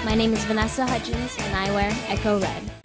My name is Vanessa Hudgens, and I wear Ecko Red.